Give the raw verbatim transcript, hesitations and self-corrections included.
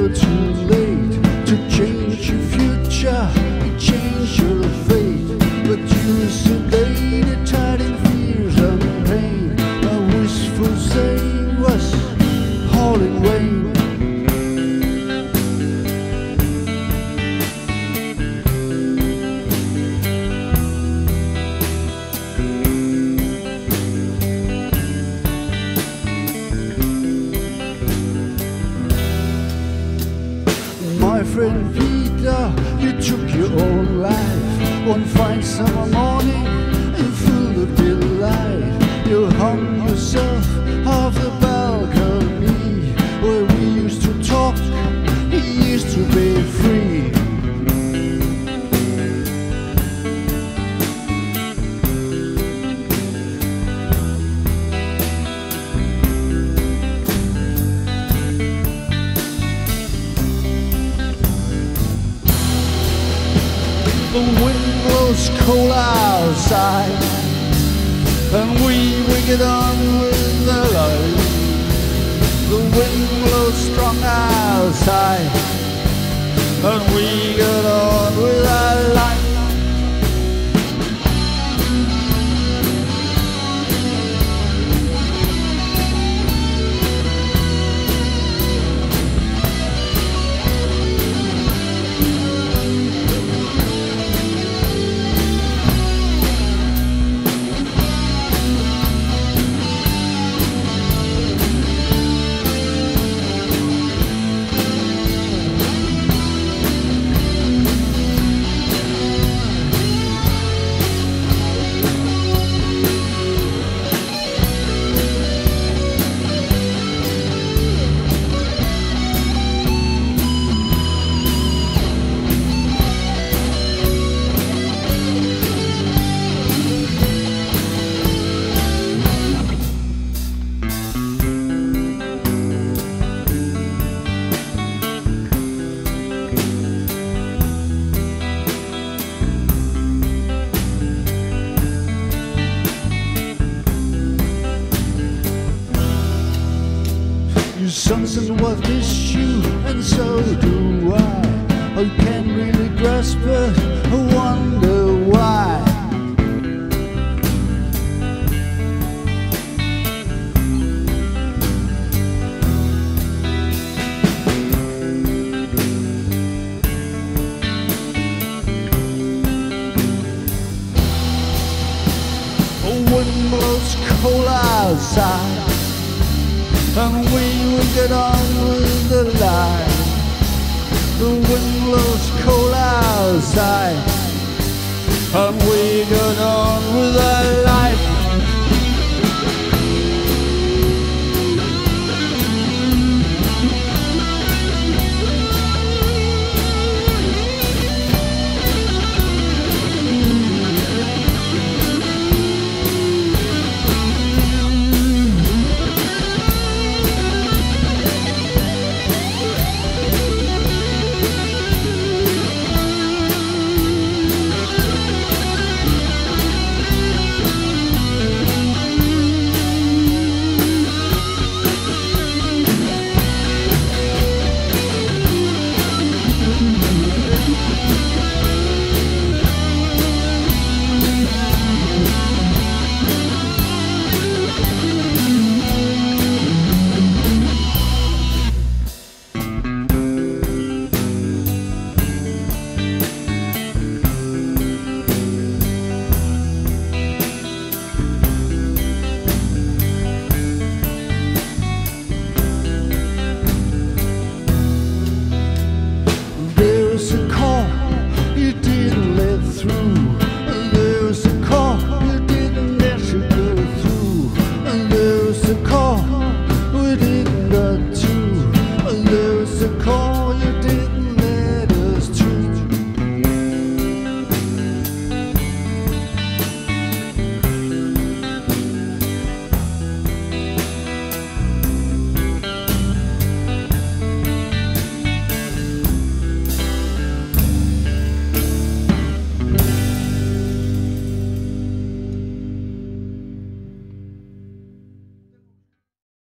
never too late to change your future, change your fate. But you sedated, tired in fears and pain. A wishful saying was all in vain. My friend Peter, you took your own life one fine summer morning, and full of delight you hung yourself off the balcony where we used to talk, we used to be free. The wind blows cold outside, and we, we get on with the light. The wind blows strong outside, and we get on with our life. Something was this you, and so do I. I can't really grasp it, I wonder why. The wind blows cold outside, and we will get on with the light. The wind blows cold outside, and we get on